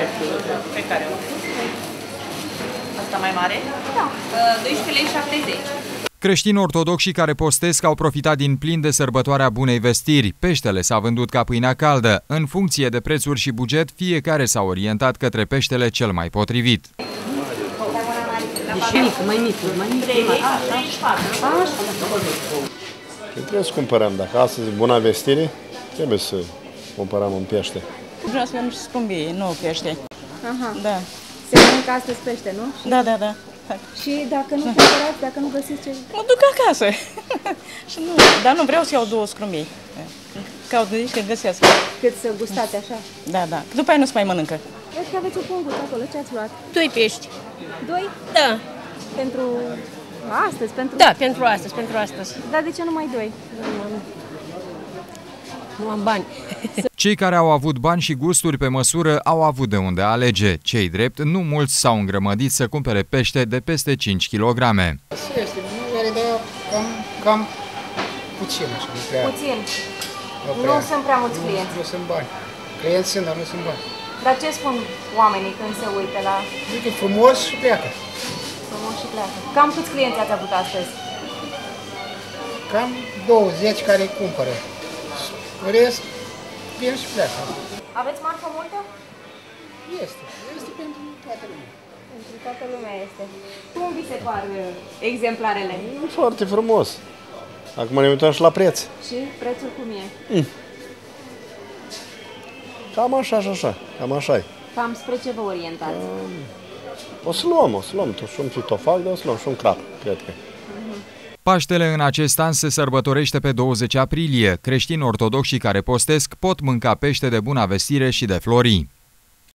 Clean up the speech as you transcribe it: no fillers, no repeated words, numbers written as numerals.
Pe care o? Asta mai mare? Da. 12,70 lei. Creștini ortodoxi care postesc au profitat din plin de sărbătoarea Bunei Vestiri. Peștele s-a vândut ca pâinea caldă. În funcție de prețuri și buget, fiecare s-a orientat către peștele cel mai potrivit. Mai mic. Trebuie să cumpărăm. Dacă astăzi e Buna Vestire, trebuie să cumpărăm un pește. Vreau să nu scumbie, nu pește. Aha. Da. Se mănâncă astăzi pește, nu? Da. Și dacă nu cumpărați, dacă nu găsiți ce... Mă duc acasă. Și nu, dar nu vreau să iau 2 scrumbii. Caut de aici că găsesc. Cât să gustați așa? Da. După aia nu se mai mănâncă. Văd că aveți o punguță acolo. Ce ați luat? 2 pești. 2? Da. Pentru astăzi? Da, pentru astăzi. Dar de ce numai 2? Nu am bani. Cei care au avut bani și gusturi pe măsură au avut de unde alege. Cei drept, nu mulți s-au îngrămădit să cumpere pește de peste 5 kg. Este, cam puțin așa, nu prea. Puțin. Nu sunt prea mulți clienți. Nu sunt bani. Clienți sunt, dar nu sunt bani. Dar ce spun oamenii când se uită la... Zic că e frumos și pleacă. Frumos și pleacă. Cam câți clienți ați avut astăzi? Cam 20 care cumpără. Rest, vin și pleacă. Aveți marfă multă? Este pentru toată lumea. Pentru toată lumea este. Cum vi se par exemplarele? Foarte frumos. Acum ne uităm și la preț. Și prețul cum e? Cam așa și așa. Cam așa e. Cam spre ce vă orientați? O să luăm. Și un fitofac, dar o să luăm și un crap, cred că. Paștele în acest an se sărbătorește pe 20 aprilie. Creștini ortodoxi care postesc pot mânca pește de Bună Vestire și de Florii.